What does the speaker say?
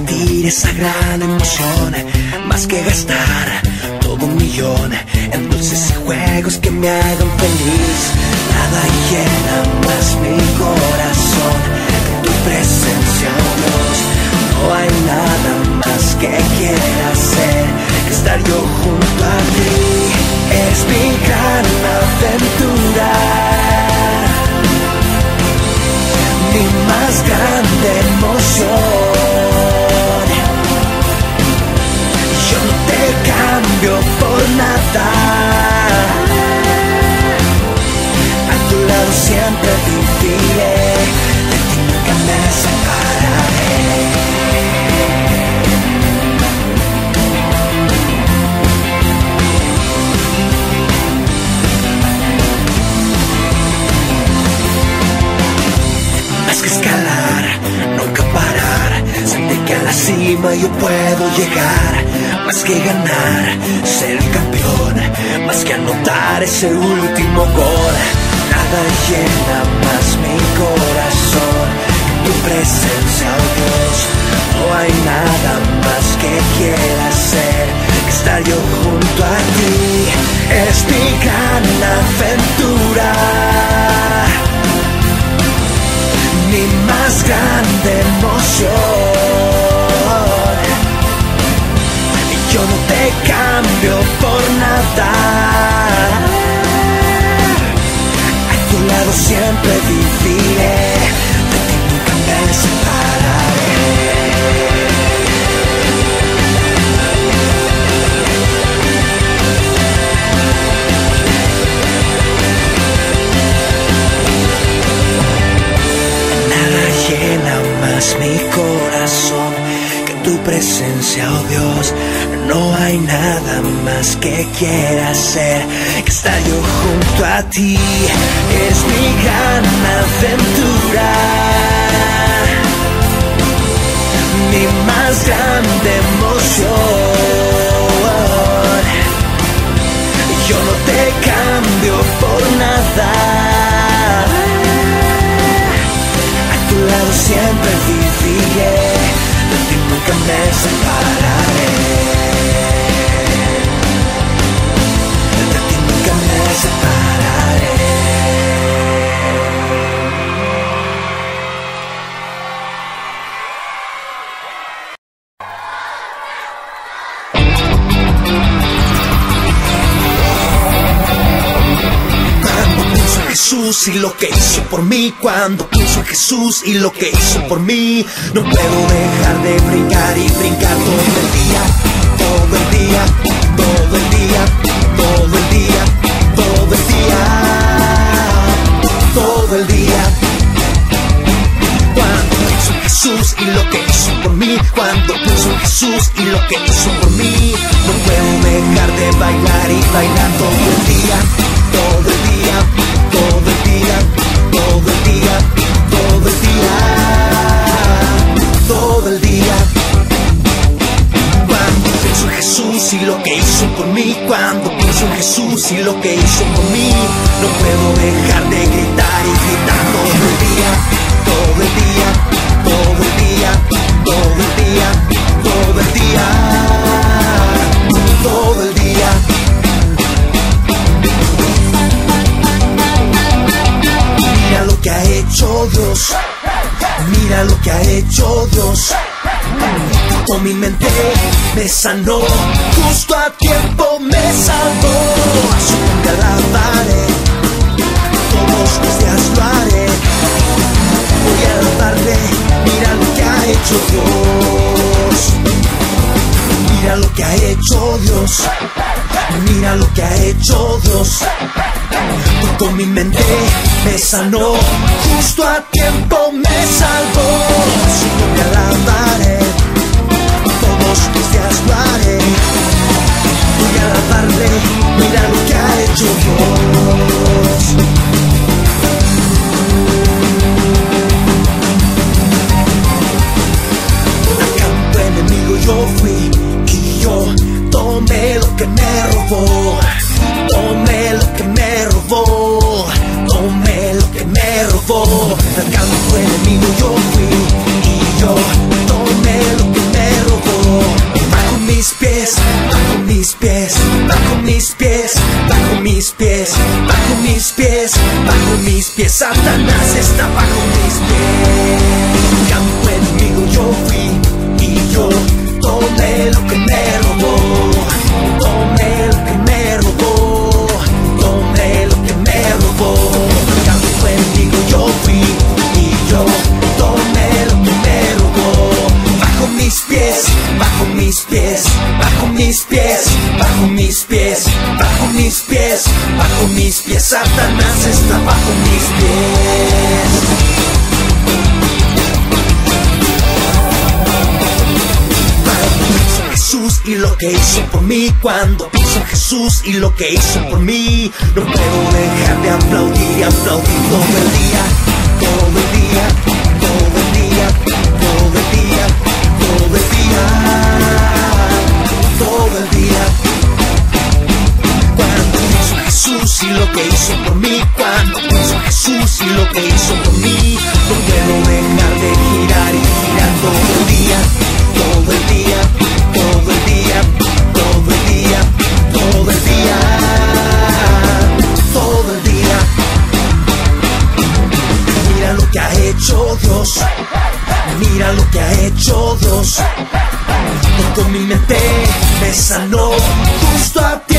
sentir esa gran emoción, más que gastar todo 1.000.000 en dulces y juegos que me hagan feliz. Nada llena más mi corazón que tu presencia, oh Dios. No hay nada más que quiera hacer que estar yo junto a ti. Es mi gran aventura, mi más grande emoción. Yo no te cambio por nada, a tu lado siempre viviré, de ti nunca me separaré. Más que escalar, nunca parar, sentir que a la cima yo puedo llegar. Más que ganar, ser el campeón, más que anotar ese último gol. Nada llena más mi corazón que tu presencia, oh Dios. No hay nada más que quiera hacer que estar yo junto a ti. Es mi gran aventura, mi más grande emoción. Yo no te cambio por nada, a tu lado siempre viviré, de ti nunca me separaré. Nada llena más mi corazón que tu presencia, oh Dios. No hay nada más que quiera hacer que estar yo junto a ti. Es mi gran aventura, mi más grande emoción. Yo no te cambio por nada, a tu lado siempre viviré, de ti nunca me separaré. Jesús y lo que hizo por mí, cuando pienso en Jesús y lo que hizo por mí, no puedo dejar de brincar y brincar todo el día, todo el día, todo el día, todo el día, todo el día, todo el día. Cuando pienso en Jesús y lo que hizo por mí, cuando pienso en Jesús y lo que hizo por mí, no puedo dejar de bailar y bailar todo el día, todo el día, todo el día, todo el día, todo el día, todo el día. Cuando pienso en Jesús y lo que hizo por mí, cuando pienso en Jesús y lo que hizo por mí, no puedo dejar de gritar y gritar todo el día, todo el día, todo el día, todo el día, todo el día, todo el día. Mira lo que ha hecho Dios, mira lo que ha hecho Dios. Con mi mente me sanó, justo a tiempo me salvó. A su nombre alabaré, todos los días lo haré. Voy a alabarle, mira lo que ha hecho Dios. Mira lo que ha hecho Dios, mira lo que ha hecho Dios. Con mi mente me sanó, justo a tiempo me salvó. A su nombre alabaré, todos los días lo haré. Voy a alabarle, mira lo que ha hecho Dios. Al campo enemigo yo fui y yo tomé lo que me robó. Tomé lo que me robó, tomé lo que me robó. Al campo enemigo yo fui y yo tomé pies, bajo mis pies, bajo mis pies, bajo mis pies, bajo mis pies, bajo mis pies. Satanás está bajo mis pies. Campo enemigo yo fui y yo tomé lo que me robó, tomé lo que me robó, tomé lo que me robó. Campo enemigo yo fui y yo tomé lo que me robó. Bajo mis pies, bajo mis pies, bajo mis pies, bajo mis pies, bajo mis pies, bajo mis pies. Satanás está bajo mis pies. Jesús y lo que hizo por mí, cuando pienso en Jesús y lo que hizo por mí, no puedo dejar de aplaudir y aplaudir todo el día, todo el día, todo el día, todo el día, todo el día, todo el día. Cuando pienso en Jesús y lo que hizo por mí, cuando pienso en Jesús y lo que hizo por mí, no puedo dejar de girar y girar todo el día, todo el día, todo el día, todo el día, todo el día, todo el día. Mira lo que ha hecho Dios, mira lo que ha hecho Dios. Tocó mi mente, me sanó justo a ti.